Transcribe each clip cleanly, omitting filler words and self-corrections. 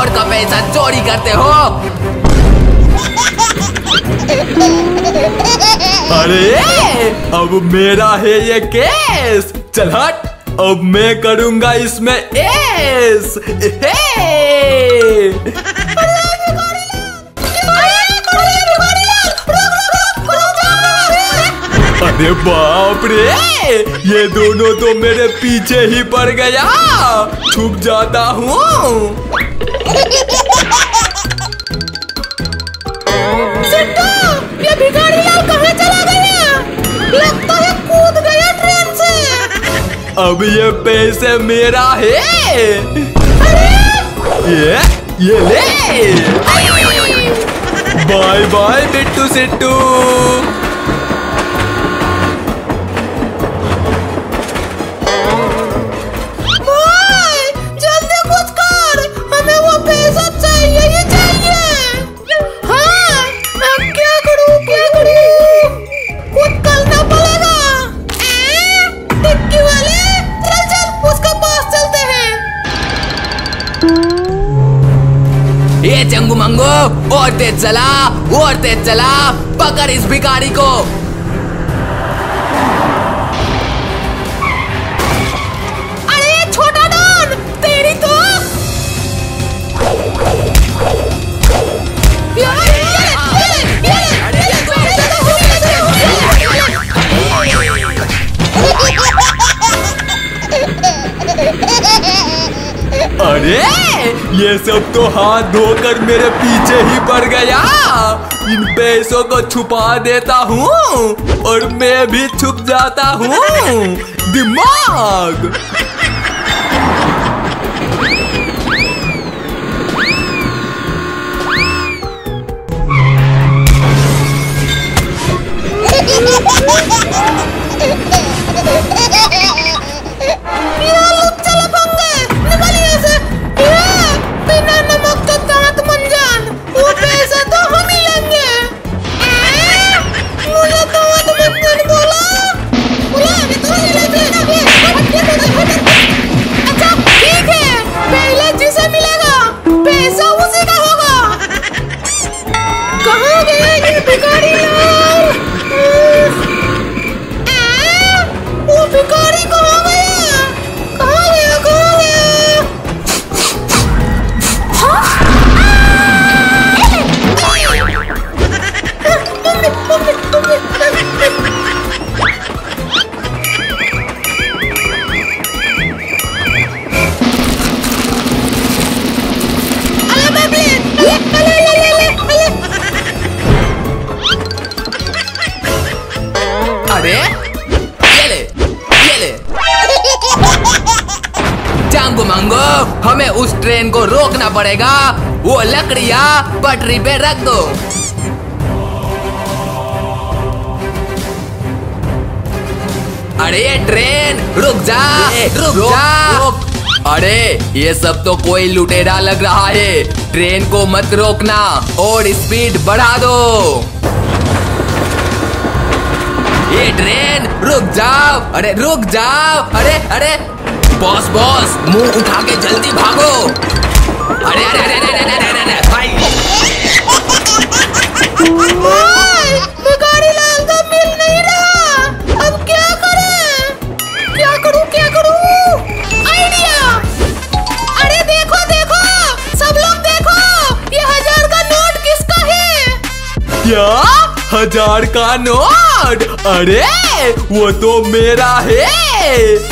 और का पैसा चोरी करते हो? अरे अब मेरा है ये केस। चल हट, अब मैं करूंगा इसमें एस। अरे बाप रे, ये दोनों तो मेरे पीछे ही पड़ गया। छुप जाता हूँ। सिट्टू, ये भिखारी लाल कहाँ चला गया? लगता है कूद गया ट्रेन से। अब ये पैसे मेरा है। अरे ये ले। Bye bye Bittu Sittu. ये चंगू मंगो, और तेज चला, और तेज चला। पकड़ इस भिखारी को। अरे छोटा डॉन, तेरी तो अरे ये सब तो हाथ धोकर मेरे पीछे ही पड़ गया। इन पैसों को छुपा देता हूँ और मैं भी छुप जाता हूँ। दिमाग। हमें उस ट्रेन को रोकना पड़ेगा। वो लकड़ियाँ पटरी पे रख दो। अरे ये ट्रेन रुक जा, रुक जा। अरे ये सब तो कोई लुटेरा लग रहा है। ट्रेन को मत रोकना और स्पीड बढ़ा दो। ये ट्रेन रुक जाओ। अरे रुक जाओ। अरे अरे बॉस बॉस, मुंह उठा के जल्दी भागो। अरे अरे अरे अरे अरे अरे अरे भाई। भिखारी लाल तो मिल नहीं रहा। अब क्या करें? क्या करूं, क्या करूं? आइडिया। अरे देखो देखो, सब लोग देखो, ये 1000 का नोट किसका है? क्या 1000 का नोट? अरे वो तो मेरा है।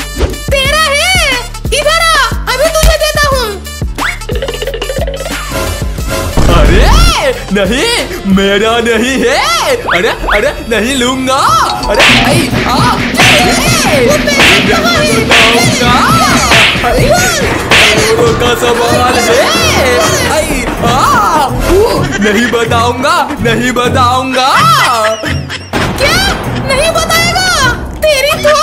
नहीं, मेरा नहीं है। अरे अरे नहीं लूंगा। अरे आई का सवाल है। आई नहीं बताऊंगा, नहीं बताऊंगा। क्या नहीं बताएगा? तेरी तो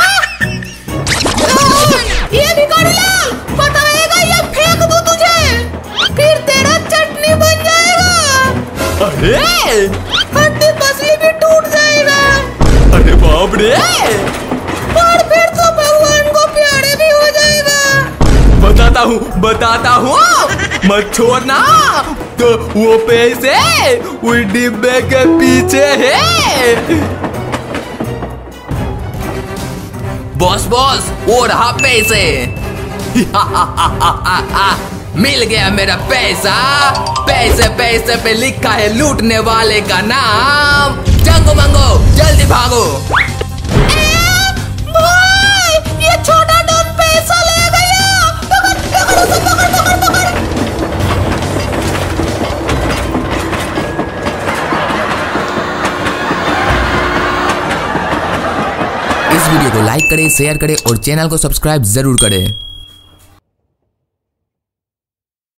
ये भिखारी लाल बताएगा या फेंक दूं तुझे? फिर तेरा चटनी बन जाएगा। अरे हड्डी पसली भी टूट जाएगा। अरे बाप रे। और फिर तो भगवान को प्यारे भी हो जाएगा। बताता बताता हूँ मत छोड़ना। तो वो पैसे उस डिब्बे के पीछे है। बॉस वो रहा पैसे। मिल गया मेरा पैसा। पैसे पे लिखा है लूटने वाले का नाम। जंगो मंगो जल्दी भागो। भाई ये छोटा डॉन पैसा ले गया। पकड़ उसे, पकड़। इस वीडियो को लाइक करें, शेयर करें और चैनल को सब्सक्राइब जरूर करें।